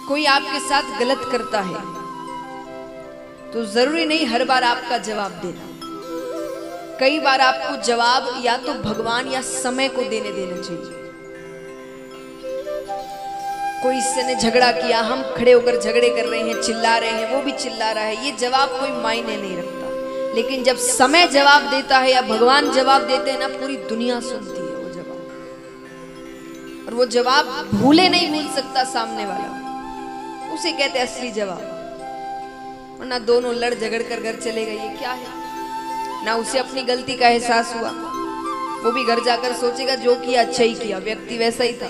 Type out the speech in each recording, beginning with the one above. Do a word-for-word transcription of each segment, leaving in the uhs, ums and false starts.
कोई आपके साथ गलत करता है तो जरूरी नहीं हर बार आपका जवाब देना। कई बार आपको जवाब या तो भगवान या समय को देने देना चाहिए। कोई इससे ने झगड़ा किया, हम खड़े होकर झगड़े कर रहे हैं, चिल्ला रहे हैं, वो भी चिल्ला रहा है, ये जवाब कोई मायने नहीं रखता। लेकिन जब समय जवाब देता है या भगवान जवाब देते हैं ना, पूरी दुनिया सुनती है वो जवाब, और वो जवाब भूले नहीं भूल सकता सामने वाला, उसे कहते असली जवाब। वरना दोनों लड़ झगड़ कर घर चले गए, ये क्या है? ना उसे अपनी गलती का एहसास हुआ, वो भी घर जाकर सोचेगा जो किया अच्छा ही किया, व्यक्ति वैसा ही था।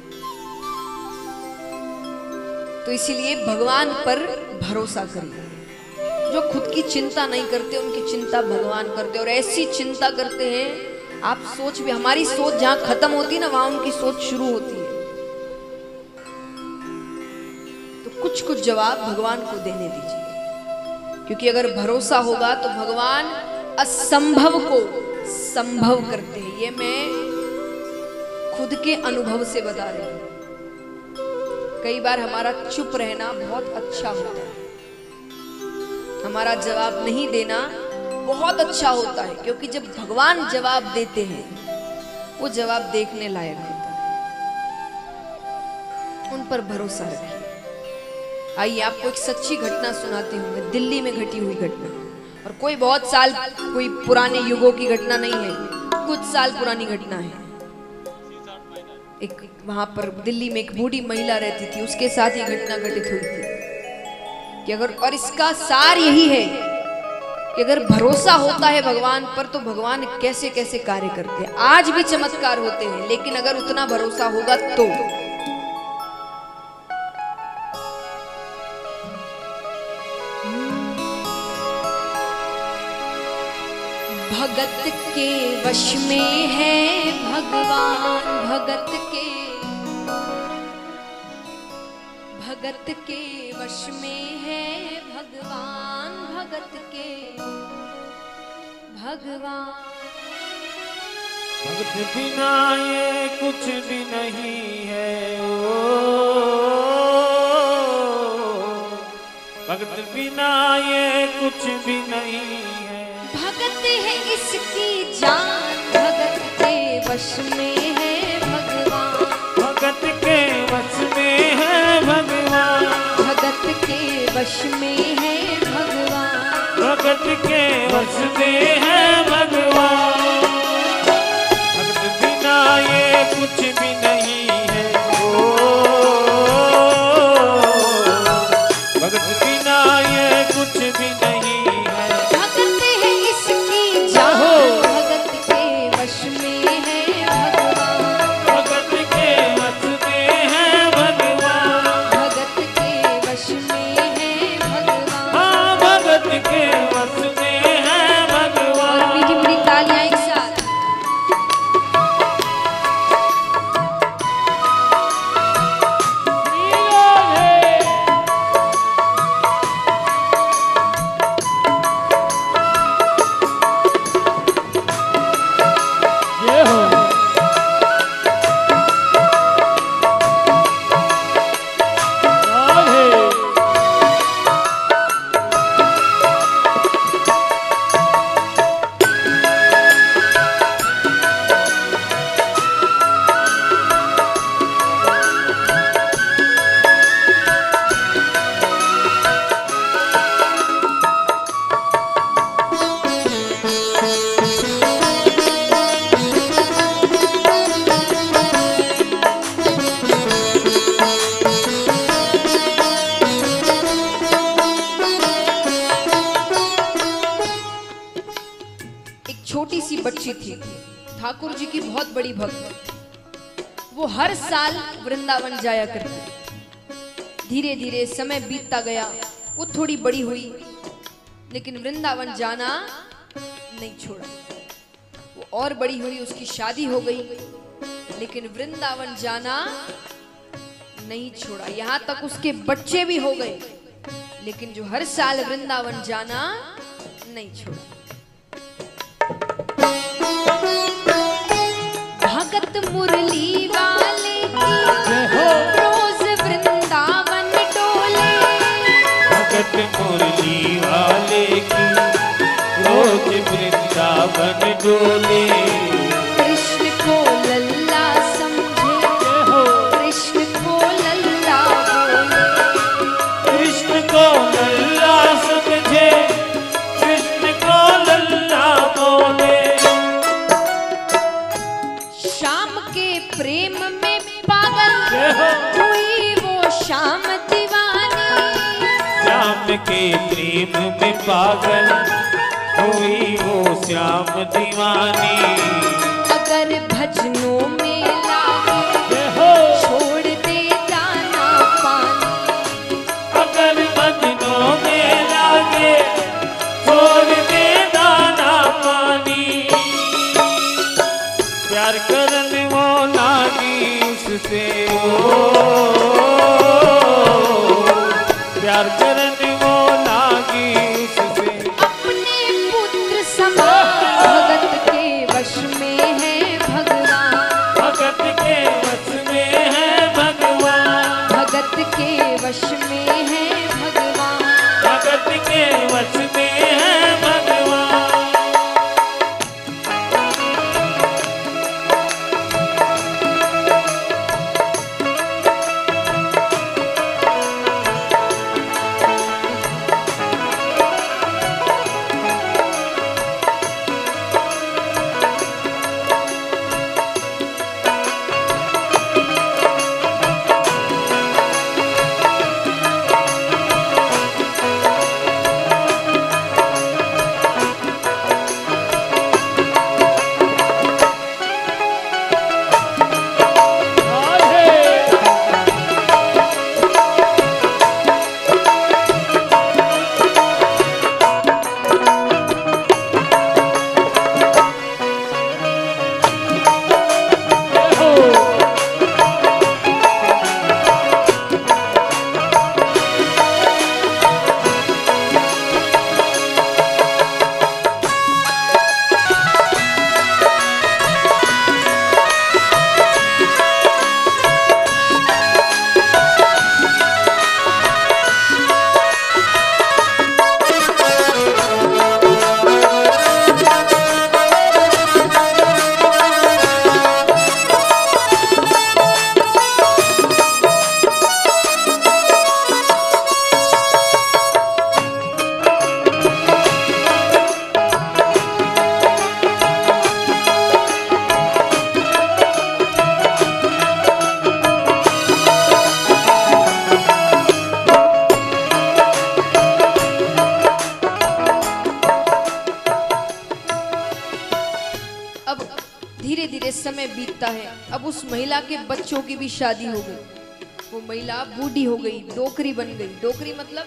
तो इसीलिए भगवान पर भरोसा करिए। जो खुद की चिंता नहीं करते उनकी चिंता भगवान करते, और ऐसी चिंता करते हैं आप सोच भी, हमारी सोच जहां खत्म होती है ना वहां उनकी सोच शुरू होती है। तो कुछ कुछ जवाब भगवान को देने दीजिए, क्योंकि अगर भरोसा होगा तो भगवान असंभव को संभव करते हैं। ये मैं खुद के अनुभव से बता रही हूं। कई बार हमारा चुप रहना बहुत अच्छा होता है, हमारा जवाब नहीं देना बहुत अच्छा होता है, क्योंकि जब भगवान जवाब देते हैं वो जवाब देखने लायक होता है। उन पर भरोसा रखिए। आइए आपको एक सच्ची घटना सुनाती हूँ मैं, दिल्ली में घटी हुई घटना, और कोई बहुत साल कोई पुराने युगों की घटना नहीं है, कुछ साल पुरानी घटना है। एक वहां पर दिल्ली में एक बूढ़ी महिला रहती थी, उसके साथ ये घटना घटित हुई थी कि अगर, और इसका सार यही है कि अगर भरोसा होता है भगवान पर तो भगवान कैसे कैसे कार्य करते हैं। आज भी चमत्कार होते हैं, लेकिन अगर उतना भरोसा होगा तो। भगत के वश में है भगवान, भगत के भगत के वश में है भगवान, भगत के भगवान। भगत बिना ये कुछ भी नहीं है, ओ भगत बिना ये कुछ भी नहीं है। भगत है इसकी जान, भगत के वश में है भगवान, भगत के वश में है भगवान, भगत के वश में है भगवान, भगत के वश में है भगवान। भगत बिना ये कुछ भी नहीं है, ओ भगत बिना ये कुछ भी नहीं है। भगत है इसकी जान, भगत के वश में है भगवान, भगत के वश में है भगवान, भगत के वश में है भगवान। हाँ भगत के वश में है भगवान। और मीठी मीठी तालियां एक साथ। छोटी सी बच्ची थी, ठाकुर जी की बहुत बड़ी भक्त। वो हर साल वृंदावन जाया करती। धीरे धीरे समय बीतता गया, वो थोड़ी बड़ी हुई, लेकिन वृंदावन जाना नहीं छोड़ा। वो और बड़ी हुई, उसकी शादी हो गई, लेकिन वृंदावन जाना नहीं छोड़ा। यहाँ तक उसके बच्चे भी हो गए, लेकिन जो हर साल वृंदावन जाना नहीं छोड़ा। भगत मुरली वाले की रोज वृंदावन प्रेम में पागल हुई वो श्याम दीवानी। अगर भजनों में लागे छोड़ दे दाना पानी। अगर भजनों में लागे छोड़ दे दाना पानी। प्यार करने वो लागी उससे, प्यार करने वो लागी उससे। अपने पुत्र समान भगत के वश में है भगवान। भगत के वश में है भगवान। भगत के वश में है भगवान। भगत के वश में है भगवान। धीरे धीरे समय बीतता है। अब उस महिला के बच्चों की भी शादी हो गई। वो महिला बूढ़ी हो गई, डोकरी बन गई। डोकरी मतलब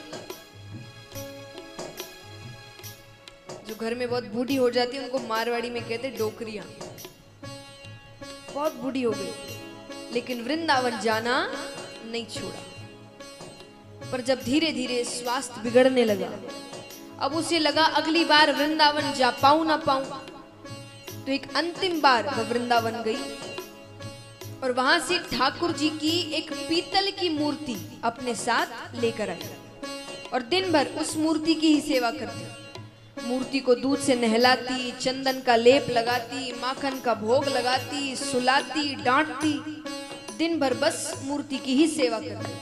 जो घर में बहुत बूढ़ी हो जाती है उनको मारवाड़ी में कहते हैं डोकरियां। बहुत बूढ़ी हो गई, लेकिन वृंदावन जाना नहीं छोड़ा। पर जब धीरे धीरे स्वास्थ्य बिगड़ने लगा, अब उसे लगा अगली बार वृंदावन जा पाऊं ना पाऊं, तो एक अंतिम बार वह वृंदावन गई और वहां से ठाकुर जी की एक पीतल की मूर्ति अपने साथ लेकर आई और दिन भर उस मूर्ति की ही सेवा करती। मूर्ति को दूध से नहलाती, चंदन का लेप लगाती, माखन का भोग लगाती, सुलाती, डांटती, दिन भर बस मूर्ति की ही सेवा करती।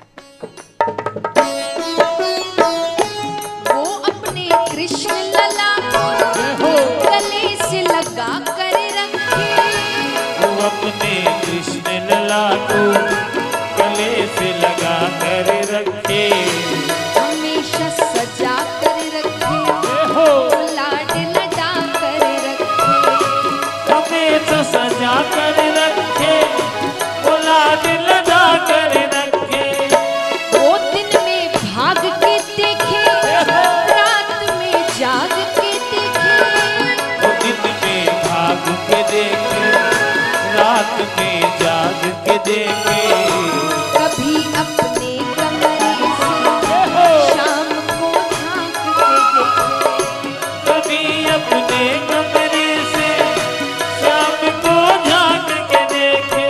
वो अपने कृष्ण लला गले से लगा कर रखे। वो अपने कृष्ण लला को गले से लगा कर रखे। हमेशा सजा कर रखे, लाड लड़ा कर रखे। हमेशा सजा कर रखे, वो लाड लड़ा कर रखे। वो दिन में भाग के देखे, रात में जाग के देखे। वो दिन में भाग के देखे, रात में जाग के देखे। कभी अपने कमरे से शाम को झांक के देखे। कभी अपने कमरे से शाम को झांक के देखे।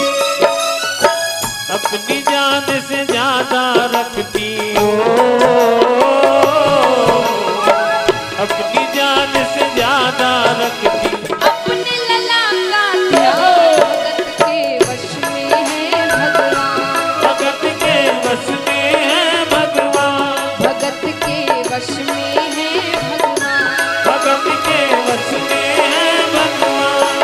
अपनी जान से ज्यादा रखती हो, अपनी जान से ज्यादा रखती। अपने लला का ध्यान भगत के वश में है भगवान। भगत के वश में है भगवान। भगत के वश में है भगवान। भगत के वश में है भगवान।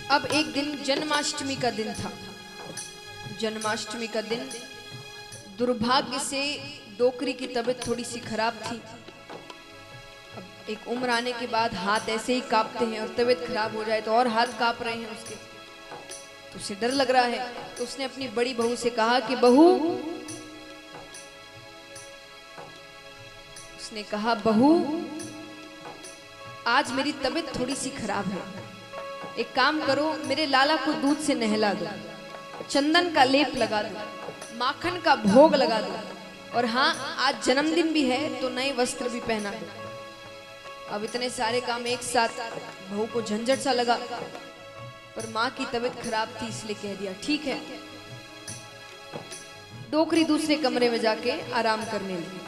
अब एक दिन जन्माष्टमी का दिन था। जन्माष्टमी का दिन, दुर्भाग्य से डोकरी की तबीयत थोड़ी सी खराब थी। अब एक उम्र आने के बाद हाथ ऐसे ही कांपते हैं और तबीयत खराब हो जाए तो और हाथ कांप रहे हैं उसके, तो उसे डर लग रहा है। तो उसने अपनी बड़ी बहू से कहा कि बहू, उसने कहा बहू आज मेरी तबीयत थोड़ी सी खराब है, एक काम करो मेरे लाला को दूध से नहला दो, चंदन का लेप लगा दो, माखन का भोग लगा दो, और हाँ आज जन्मदिन भी है तो नए वस्त्र भी पहना दो। अब इतने सारे काम एक साथ बहू को झंझट सा लगा, पर माँ की तबीयत खराब थी इसलिए कह दिया ठीक है। डोकरी दूसरे कमरे में जाके आराम करने लगी।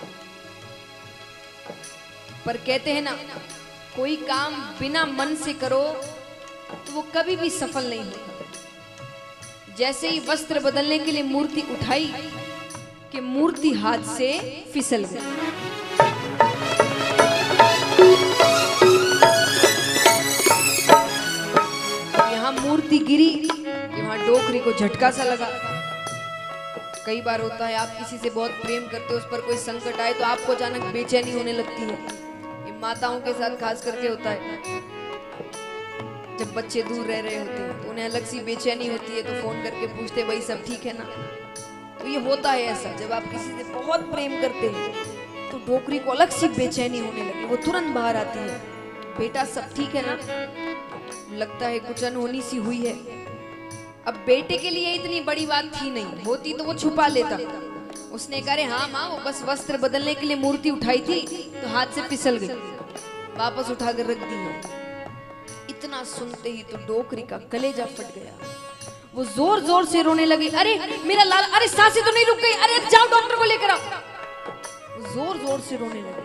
पर कहते हैं ना, कोई काम बिना मन से करो तो वो कभी भी सफल नहीं होता। जैसे ही वस्त्र बदलने के लिए मूर्ति उठाई कि मूर्ति हाथ से फिसल गई। यहां मूर्ति गिरी कि वहां डोकरी को झटका सा लगा। कई बार होता है आप किसी से बहुत प्रेम करते हो, उस पर कोई संकट आए तो आपको अचानक बेचैनी होने लगती है। ये माताओं के साथ खास करके होता है, जब बच्चे दूर रह रहे होते हैं तो उन्हें अलग सी बेचैनी होती है, तो फोन करके पूछते भाई सब ठीक है ना। तो ये होता है ऐसा, जब आप किसी से बहुत प्रेम करते हैं तो डोकरी को अलग सी बेचैनी होने लगी। वो तुरंत बाहर आती है, बेटा सब ठीक है ना, लगता है कुछ अनहोनी सी हुई है। अब बेटे के लिए इतनी बड़ी बात थी नहीं, होती तो वो छुपा लेता। उसने कहा हाँ माँ, वो बस वस्त्र बदलने के लिए मूर्ति उठाई थी तो हाथ से फिसल गई, वापस उठाकर रख दी है। इतना सुनते ही तो डोकरी का कलेजा फट गया। वो जोर जोर से रोने लगी, अरे मेरा लाल, अरे सांसें तो नहीं रुक गई, अरे जाओ डॉक्टर को लेकर आओ। वो जोर जोर से रोने लगी।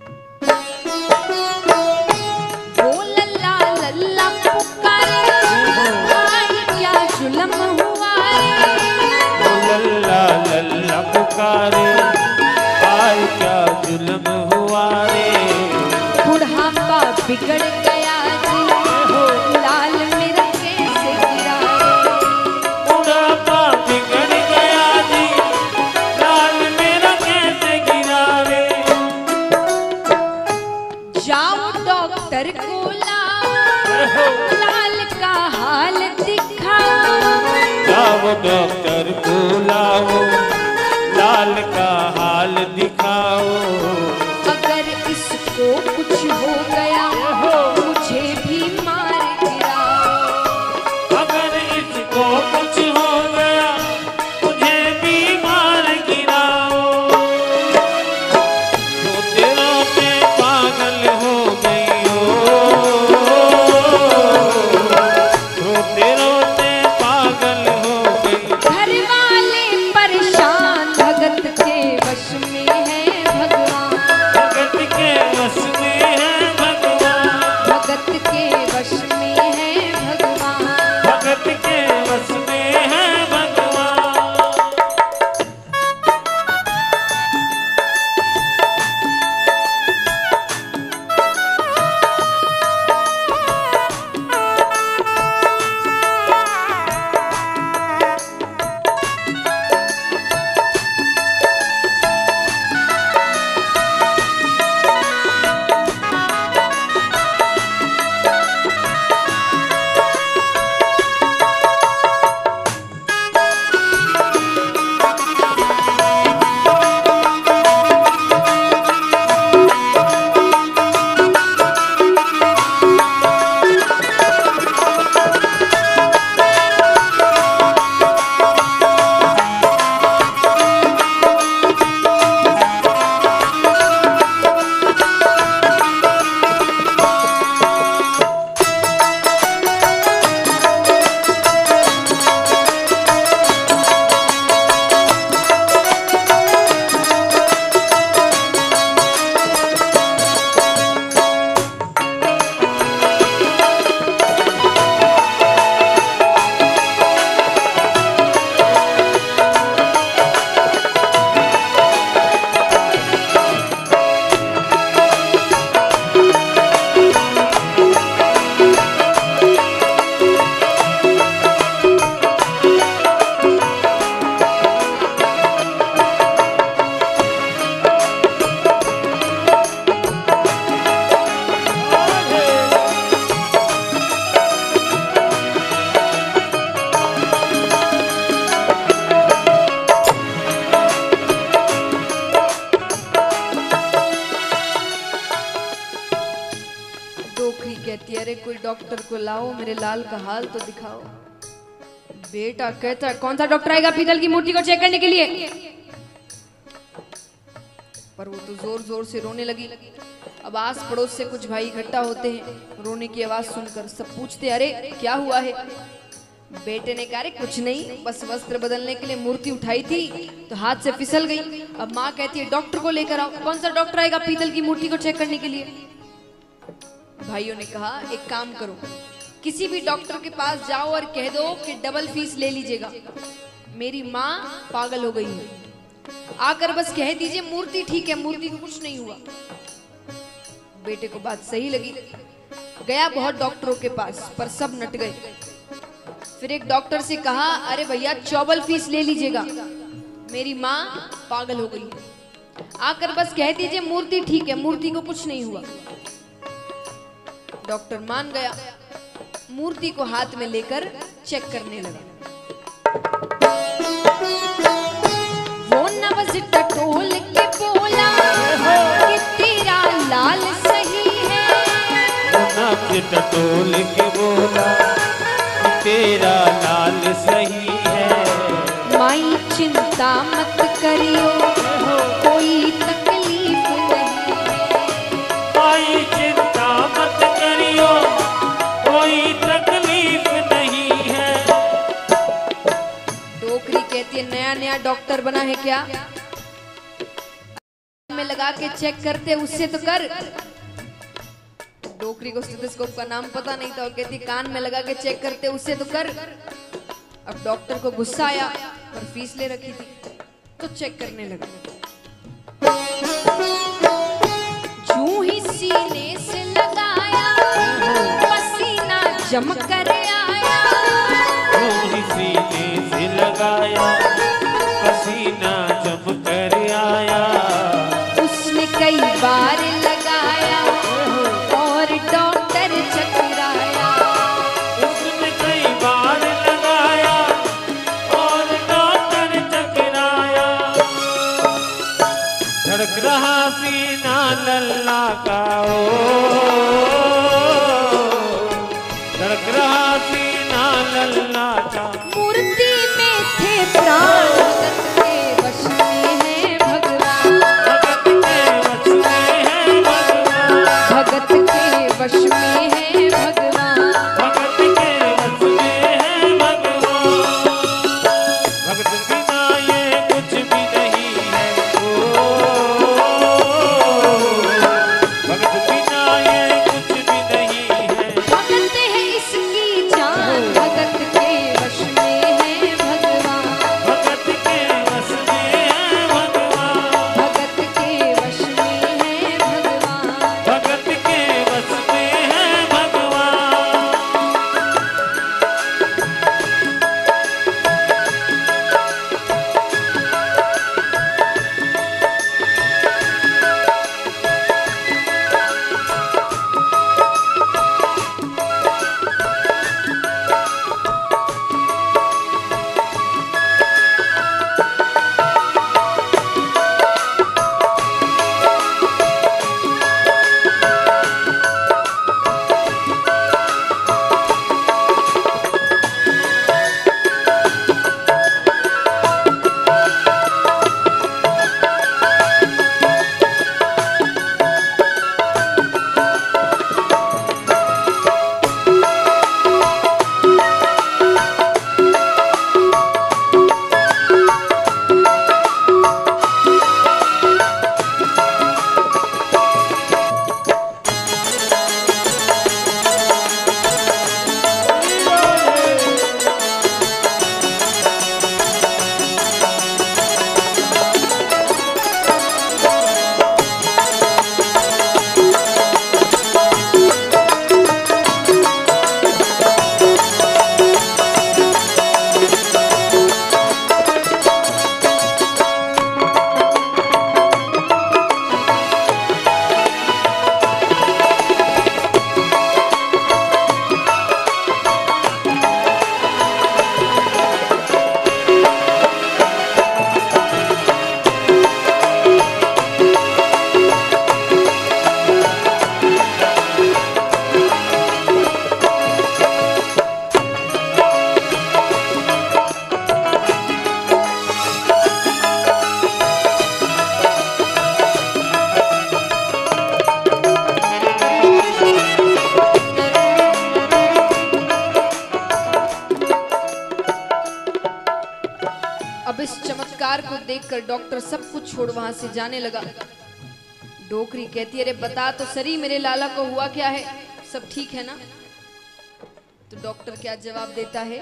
ओ लल्ला लल्ला पुकारे, आज क्या जुल्म हुआ रे। ओ लल्ला लल्ला पुकारे, आज क्या जुल्म हुआ रे। बुढ़ापा बिगड़ गया जी, लाल मेरा कैसे गिरा रे। बुढ़ापा बिगड़ गया जी, लाल मेरा कैसे गिरा रे। जाओ डॉक्टर को लाओ, लाल का हाल दिखाओ। जाओ डॉक्टर को लाओ, लाल का हाल दिखाओ। अगर इसको कुछ हो गया मुझे भी मार गिराओ। अगर इसको कुछ हो गया मुझे भी मार गिराओ। रोते रोते पागल हो गई हो, रोते रोते पागल हो गई। घरवा डॉक्टर को लाओ, मेरे लाल का हाल तो दिखाओ। बेटा कहता कौन सा डॉक्टर आएगा पीतल की मूर्ति को चेक करने के लिए? पर वो तो जोर जोर से रोने लगी। अब आस पड़ोस से कुछ भाई इकट्ठा होते हैं, रोने की आवाज सुनकर सब पूछते अरे क्या हुआ है? बेटे ने कहा कुछ नहीं, बस वस्त्र बदलने के लिए मूर्ति उठाई थी तो हाथ से फिसल गई। अब माँ कहती है डॉक्टर को लेकर आओ। कौन सा डॉक्टर आएगा पीतल की मूर्ति को चेक करने के लिए? भाइयों ने कहा एक काम करो, किसी भी डॉक्टर के पास जाओ और कह दो कि डबल फीस ले लीजिएगा, मेरी माँ पागल हो गई है। आकर बस कह दीजिए मूर्ति ठीक है, मूर्ति को कुछ नहीं हुआ। बेटे को बात सही लगी, गया बहुत डॉक्टरों के पास पर सब नट गए। फिर एक डॉक्टर से कहा अरे भैया चौबल फीस ले लीजिएगा, मेरी माँ पागल हो गई है। आकर बस कह दीजिए मूर्ति ठीक है, मूर्ति को कुछ नहीं हुआ। डॉक्टर मान गया, मूर्ति को हाथ में लेकर चेक करने लगा। वो नवज टटोल के बोला कि तेरा लाल सही है। वो नवज टटोल के बोला तेरा लाल सही है। माई चिंता मत करियो कोई तकलीफ नहीं है। माई चिंता मत करियो कोई तकलीफ नहीं है। डोकरी कहती है नया नया डॉक्टर बना है क्या, में लगा के चेक करते उससे तो कर। डोकरी को स्टेथोस्कोप का नाम पता नहीं था, वो कहती कान में लगा के चेक करते उससे तो कर। अब डॉक्टर को गुस्सा आया पर फीस ले रखी थी तो चेक करने लगा। जूं ही सीने से लगाया पसीना जम कर आया। जूं ही सीने से लगाया पसीना जम कर आया। उसने कई बार लगाया और डॉक्टर चकराया। उसने कई बार लगाया और डॉक्टर चकराया। धड़क रहा सीना लल्ला का ओ, धड़क रहा सीना लल्ला का। मूर्ति में थे प्राण अब इस चमत्कार को देखकर डॉक्टर सब कुछ छोड़ वहां से जाने लगा। डोकरी कहती, अरे बता तो सरी मेरे लाला को हुआ क्या है, सब ठीक है ना? तो डॉक्टर क्या जवाब देता है,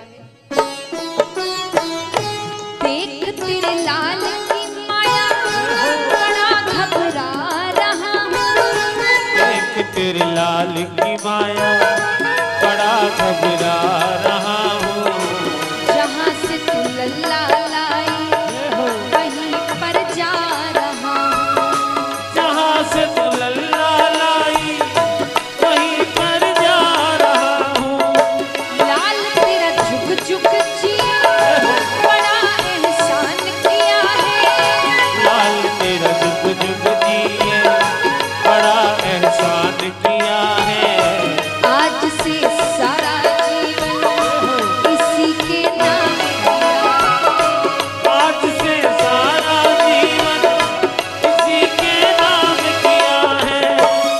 देख तेरे लाल की माया बड़ा घबरा रहा हूँ। देख तेरे लाल की माया बड़ा घबरा रहा हूँ। जहाँ से तू लल्ला लाई वहीं पर जा रहा हूँ। जहाँ से तू लल्ला लाई वहीं पर जा रहा हूँ। लाल तेरा झुक झुक जिया बड़ा एहसान किया है। लाल तेरा जुग जुग जिए बड़ा एहसान किया है। आज से सारा जीवन इसी के नाम किया। आज से सारा जीवन इसी के नाम किया है।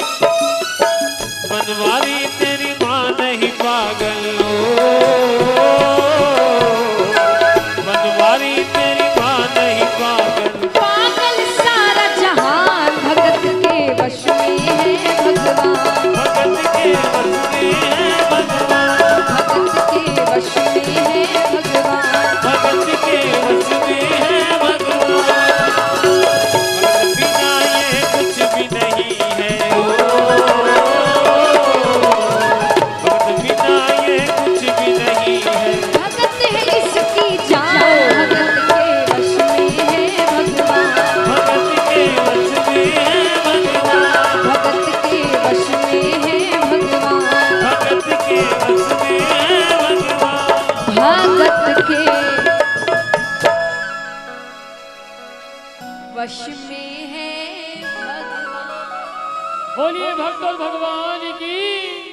बनवारी तेरी माँ नहीं पागल हो। बनवारी तेरी माँ नहीं पागल। पागल सारा जहान भगत के वश में है भगवान। भगत के वश में है भगवान। भगत के वश में है भगवान। भगत के वश में है भगवान। भगत बिना ये कुछ भी नहीं है। ओ, भगत बिना ये कुछ भी नहीं है। भगत है इसकी जान भगत के वश में है भगवान। भगत के वश में है भगवान। भगत के वश में है भगवान। भगत के वश में है भगवान। भगत के वश में है भगवान। बोलिए भक्त और भगवान की।